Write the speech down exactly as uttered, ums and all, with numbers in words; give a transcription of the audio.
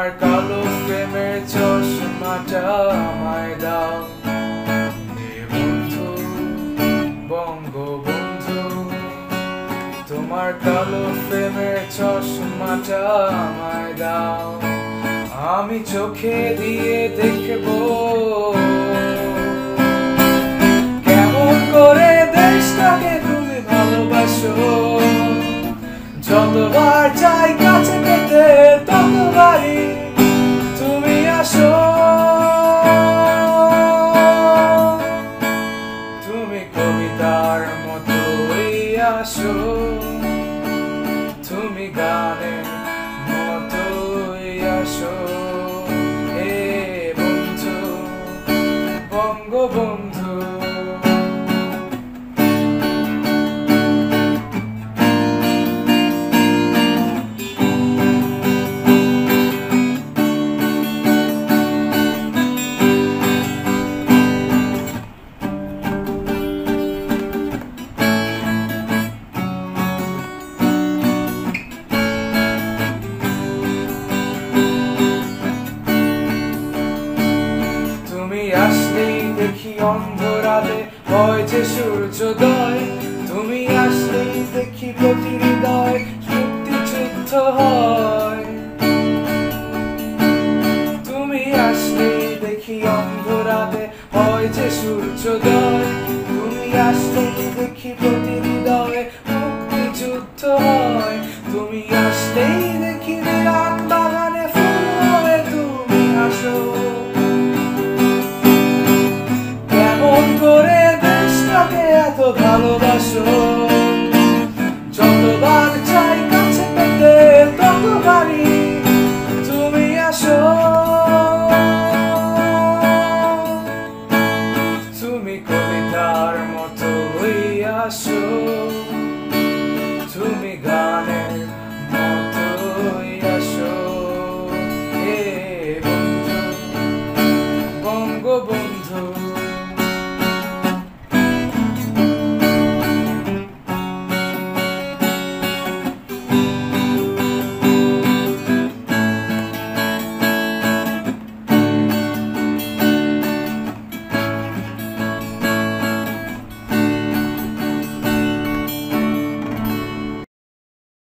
তোমার কালো প্রেমের চশমাটা আমায় দাও হে বন্ধু বঙ্গবন্ধু তোমার কালো প্রেমের চশমাটা আমায় দাও আমি চোখে দিয়ে দেখবো কেমন করে দেশটাকে তুমি ভালোবাসো যতবার চাই কাছে পেতে ততবারই তুমি আসো তুমি কবিতার মতোই আসো তুমি গানের মতোই আসো হে বন্ধু বঙ্গবন্ধু আসলেই দেখি অন্ধরাতে হয় যে সূর্যোদয় তুমি আসলেই দেখি প্রতি হৃদয় মুক্তিযুদ্ধ হয় তুমি আসলেই দেখি অন্ধরাতে হয় যে সূর্যোদয় তুমি আসলেই দেখি প্রতি হৃদয় মুক্তিযুদ্ধ হয় তুমি আসলেই দেখি রাত বাগানে ফুল হয়ে তুমি আসো করে দেশটাকে এত ভালোবাসো।